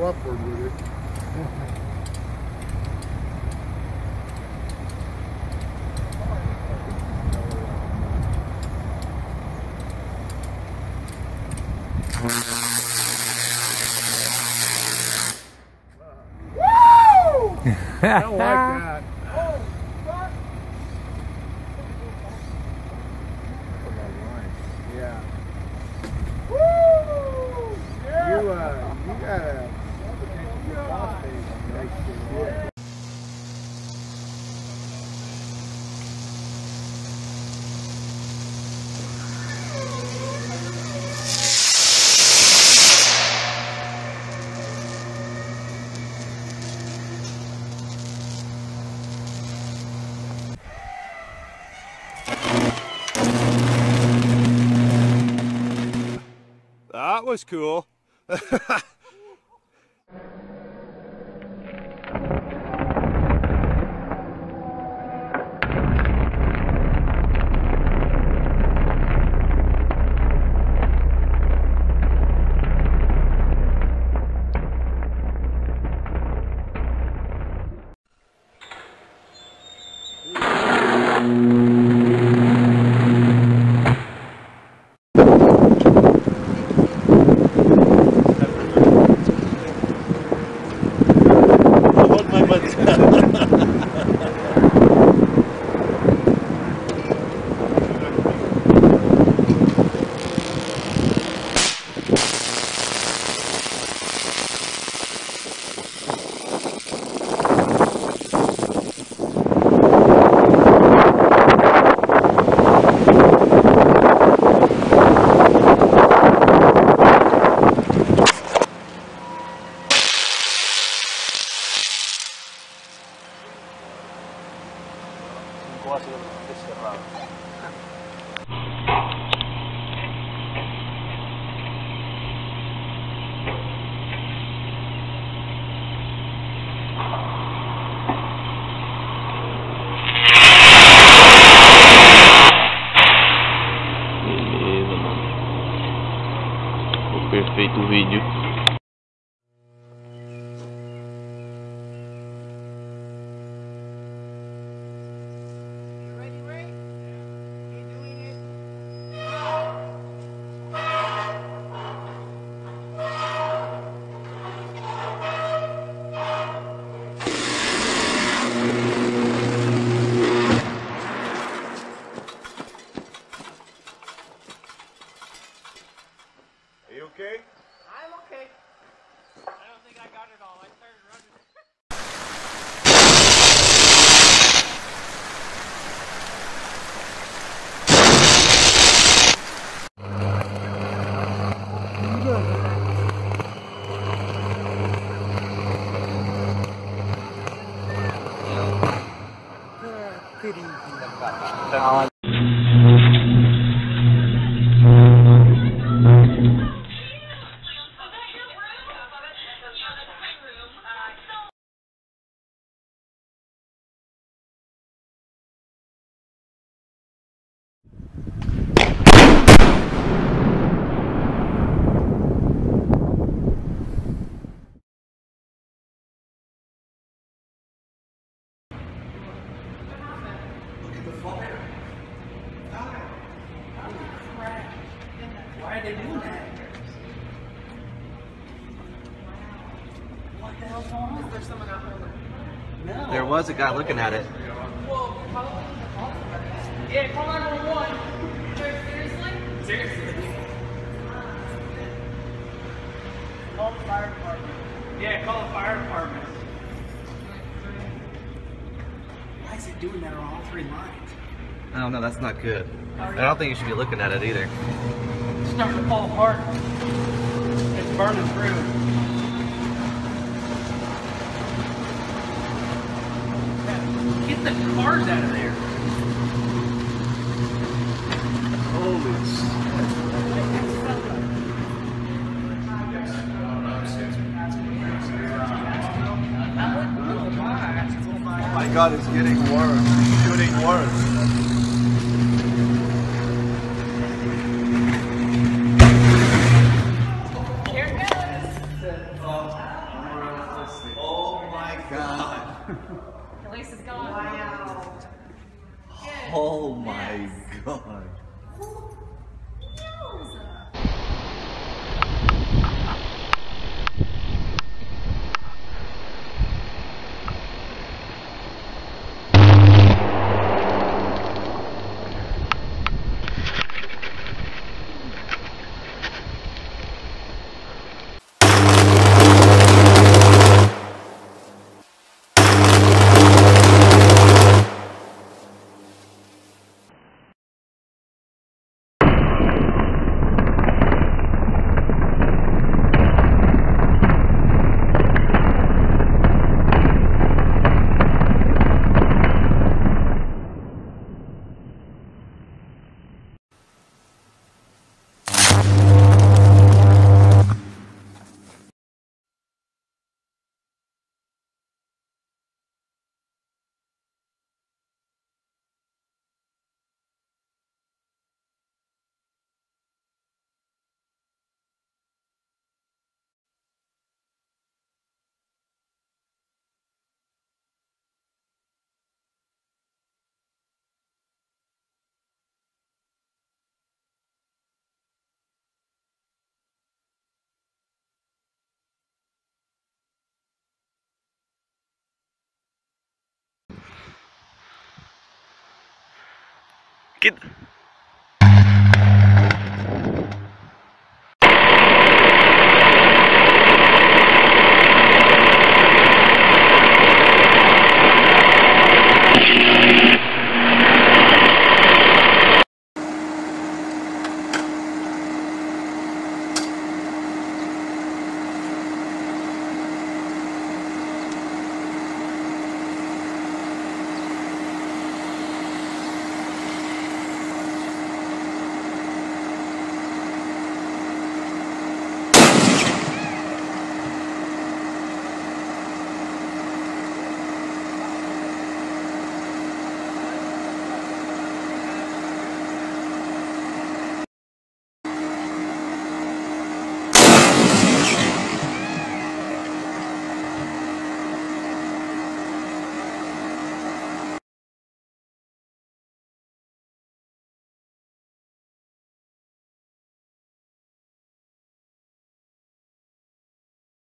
go upward with it. I don't like that. Yeah. Woo! Yeah. You gotta yeah. That was cool. Perfeito o vídeo. Are you okay? I'm okay. I don't think I got it all. I started running. Why are they doing that? What the hell's going on? Is there someone out there? No. There was a guy looking at it. Well, yeah, call 911. Seriously? Seriously? Call the fire department. Yeah, call the fire department. Why is it doing that on all three lines? I don't know, that's not good. I don't think you should be looking at it either. It's starting to fall apart. It's burning through. Get the cars out of there. Holy Oh my God, it's getting worse. It's getting worse. Get